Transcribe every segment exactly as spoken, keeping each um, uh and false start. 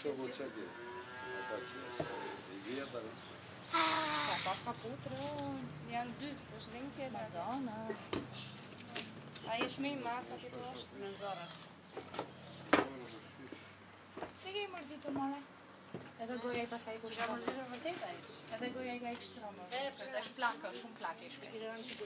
Pasma putra, janë dy, është dhe një tjetër. Madonna. Ai është më i madh aty ku është në Zorrës. Si ke mërzitur more? Edhe goja i pastaj ku është mërzitur vërtet ai. Edhe goja i ka i kështromë. Vepër, është plakë, shumë plakë i shkruaj.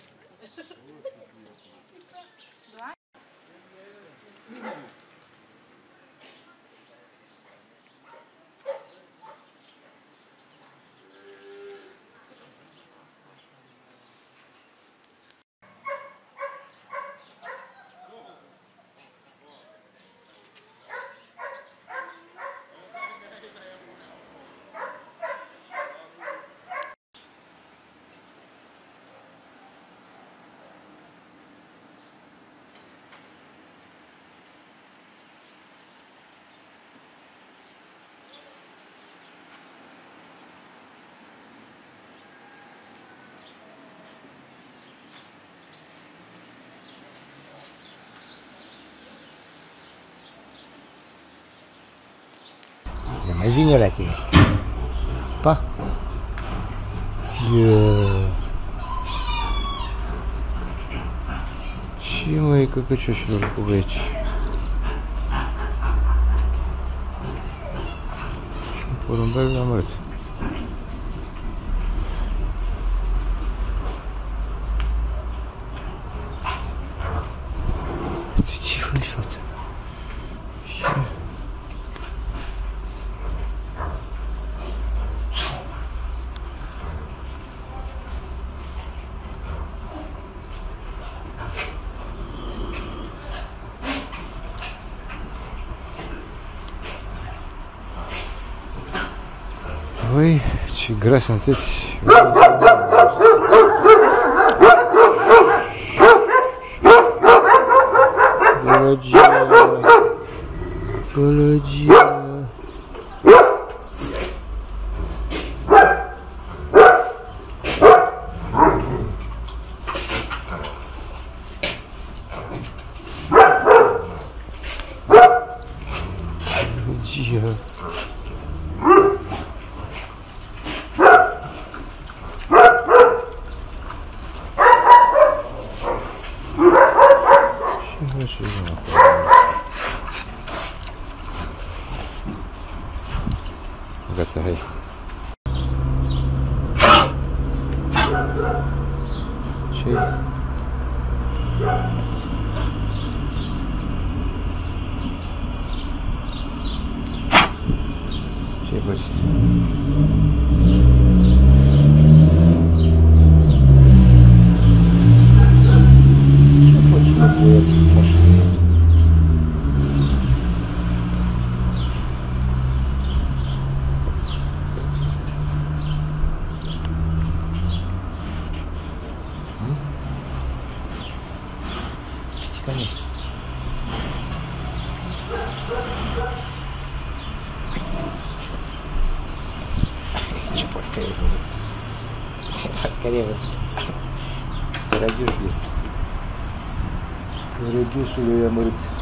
Mai vignoletine. Pa. Yeah. Și mai căcăcioșilor cu veci. Și un porumbel la mărți. Ce faci, față? Voi, ce gras sunteți! Biologia! Biologia! Biologia! Gata, hai. Ce? Ce-ai pățit? Ce faci, mă, băiatul frumos? Pisica mea. Ce porcărie ai făcut? Ce porcărie ai făcut? Cărăghiușule. Cărăghiușule i-a mărit.